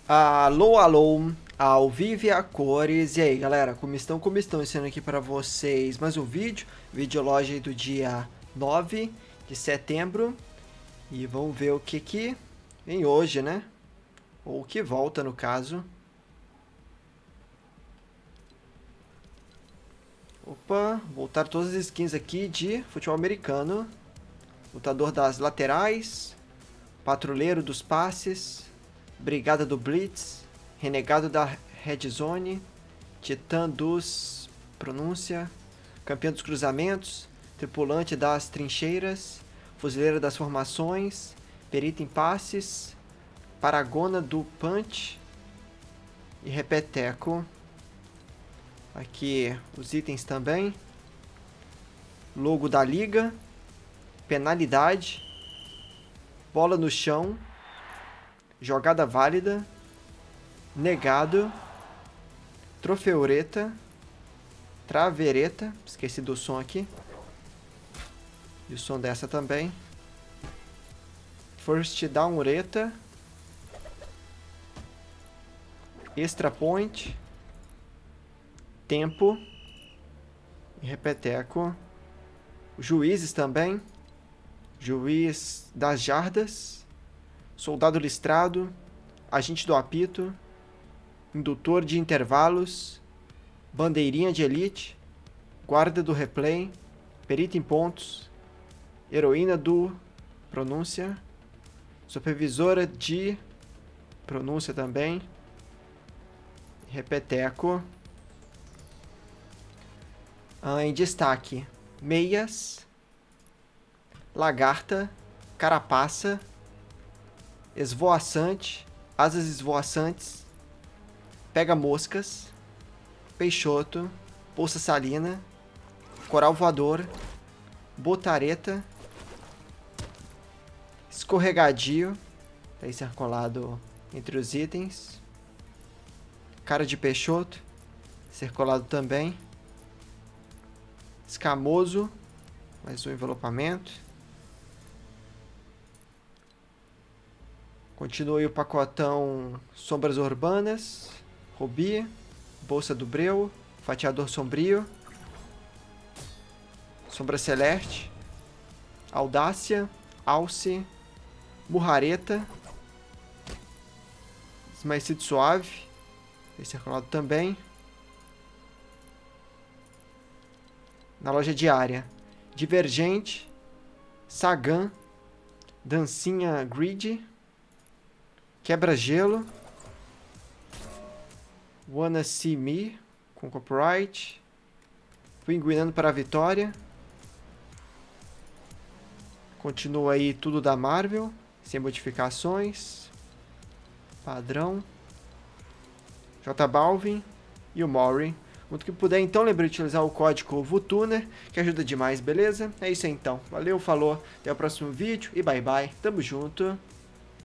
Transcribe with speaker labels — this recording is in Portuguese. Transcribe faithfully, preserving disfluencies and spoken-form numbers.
Speaker 1: Alô, alô, ao vivo e a cores. E aí, galera, como estão? Como estão? Ensinando aqui para vocês mais um vídeo, vídeo loja aí do dia nove de setembro. E vamos ver o que que vem hoje, né? Ou o que volta, no caso. Opa, voltaram todas as skins aqui de futebol americano. Lutador das laterais, patrulheiro dos passes, brigada do blitz, renegado da red zone, titã dos pronúncia, campeão dos cruzamentos, tripulante das trincheiras, fuzileiro das formações, perita em passes, paragona do punch e repeteco. Aqui os itens também, logo da liga, penalidade, bola no chão, jogada válida, negado, trofeureta, travereta, esqueci do som aqui, e o som dessa também, first down ureta, extra point, tempo e repeteco, juízes também, juiz das jardas, soldado listrado, agente do apito, indutor de intervalos, bandeirinha de elite, guarda do replay, perita em pontos, heroína do pronúncia, supervisora de pronúncia também, repeteco. Ah, em destaque, meias, lagarta, carapaça, esvoaçante, asas esvoaçantes, pega moscas, peixoto, bolsa salina, coral voador, botareta, escorregadio, tá aí circulado entre os itens, cara de peixoto, circulado também, escamoso, mais um envelopamento. Continua aí o pacotão Sombras Urbanas, Rubi, Bolsa do Breu, Fatiador Sombrio, Sombra Celeste, Audácia, Alce, Murrareta, Esmaecido Suave, circulado também. Na loja diária, Divergente, Sagan, Dancinha Grid, Quebra-Gelo, Wanna See Me, com copyright, Pinguinando para a Vitória. Continua aí tudo da Marvel, sem modificações, padrão, J Balvin e o Maury. Muito que puder, então, lembre de utilizar o código VUTUNER, que ajuda demais, beleza? É isso aí, então. Valeu, falou, até o próximo vídeo e bye bye. Tamo junto.